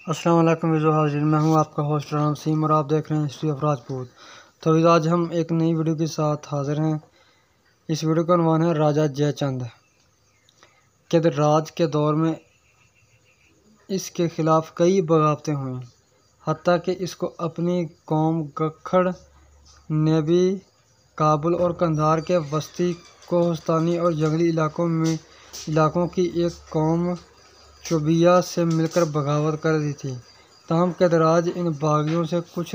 अस्सलाम वालेकुम विज़ो हाजिर, मैं हूं आपका होस्ट राम सीम और आप देख रहे हैं हिस्ट्री ऑफ राजपूत। तो आज हम एक नई वीडियो के साथ हाजिर हैं। इस वीडियो का उन्वान है राजा जयचंद के राज के दौर में इसके ख़िलाफ़ कई बगावतें हुई, हत्ता कि इसको अपनी कौम गखड़ ने भी काबुल और कंधार के वस्ती कोहस्तानी और जंगली इलाकों की एक कौम चुबिया से मिलकर बगावत कर दी थी। ताहम कैदराज इन बागियों से कुछ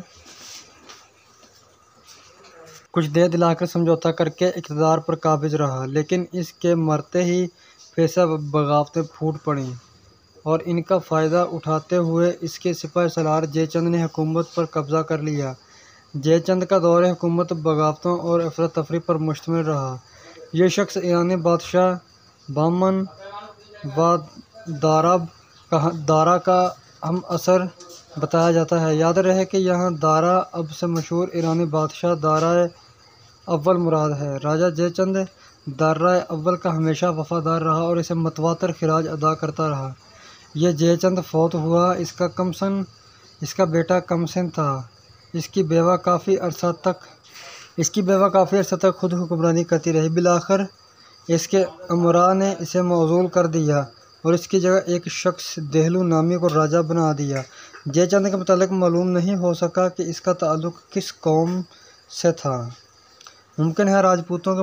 देर दिलाकर समझौता करके इक़्तिदार पर काबिज रहा, लेकिन इसके मरते ही फिर से बगावतें फूट पड़ीं और इनका फ़ायदा उठाते हुए इसके सिपाही सालार जयचंद ने हुकूमत पर कब्ज़ा कर लिया। जयचंद का दौर हुकूमत बगावतों और अफरा तफरी पर मुश्तमिल रहा। यह शख्स ईरानी बादशाह बामन व दारा का हम असर बताया जाता है। याद रहे कि यहाँ दारा अब से मशहूर ईरानी बादशाह दारा अव्वल मुराद है। राजा जयचंद दारा अव्वल का हमेशा वफादार रहा और इसे मतवातर खिराज अदा करता रहा। यह जयचंद फौत हुआ, इसका बेटा कमसिन था। इसकी बेवा काफ़ी अरसा तक खुद हुक्मरानी करती रही। बिलाखिर इसके उमरा ने इसे मौजूल कर दिया और इसकी जगह एक शख्स देहलू नामी को राजा बना दिया। जयचंद के मुतालिक मालूम नहीं हो सका कि इसका ताल्लुक किस कौम से था। मुमकिन है राजपूतों के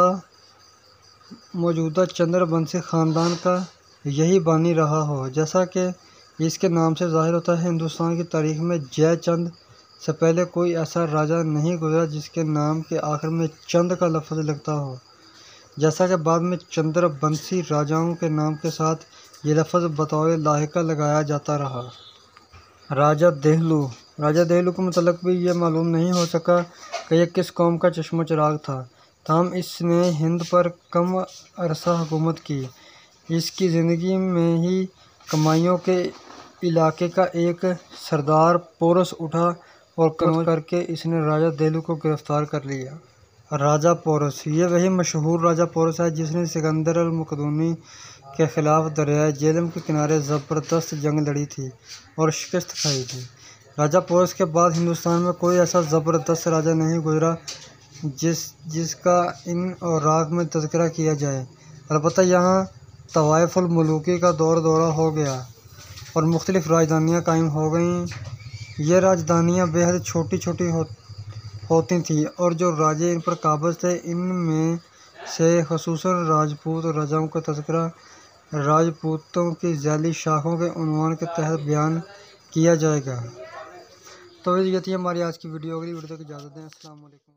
मौजूदा चंद्रवंशी ख़ानदान का यही बानी रहा हो। जैसा कि इसके नाम से ज़ाहिर होता है, हिंदुस्तान की तारीख़ में जयचंद से पहले कोई ऐसा राजा नहीं गुजरा जिसके नाम के आखिर में चंद का लफ्ज़ लगता हो, जैसा कि बाद में चंद्रवंशी राजाओं के नाम के साथ ये लफ्ज़ बतौर लाहिका लगाया जाता रहा। राजा देहलू के मुतालिक भी ये मालूम नहीं हो सका कि यह किस कौम का चश्मा चिराग था। ताहम इसने हिंद पर कम अरसा हुकूमत की। इसकी ज़िंदगी में ही कमाइयों के इलाके का एक सरदार पोरस उठा और कन्वर्ट करके इसने राजा देहलू को गिरफ्तार कर लिया। राजा पोरस, ये वही मशहूर राजा पोरस है जिसने सिकंदर अल-मकदूनी के ख़िलाफ़ दरियाए जेहलम के किनारे ज़बरदस्त जंग लड़ी थी और शिकस्त खाई थी। राजा पोरस के बाद हिंदुस्तान में कोई ऐसा ज़बरदस्त राजा नहीं गुजरा जिसका इन औराक में तज़किरा किया जाए। अलबत्ता यहाँ तवाइफ़ुल मुलूकी का दौरा हो गया और मुख्तलिफ़ राजधानियाँ कायम हो गईं। ये राजधानियाँ बेहद छोटी छोटी होती थीं और जो राजे इन पर काबिज थे, इनमें से ख़ुसूसन राजपूत राजाओं का तज़किरा राजपूतों की ज़ैली शाखों के उन्वान के तहत बयान किया जाएगा। तो ये थी हमारी आज की वीडियो। अगली वीडियो तक इजाज़त दें। अस्सलाम वालेकुम।